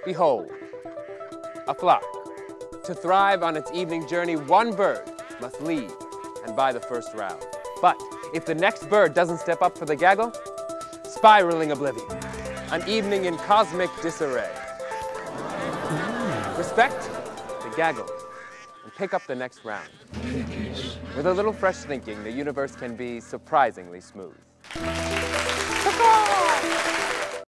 Behold, a flock. To thrive on its evening journey, one bird must lead and buy the first round. But if the next bird doesn't step up for the gaggle, spiraling oblivion, an evening in cosmic disarray. Respect the gaggle and pick up the next round. With a little fresh thinking, the universe can be surprisingly smooth.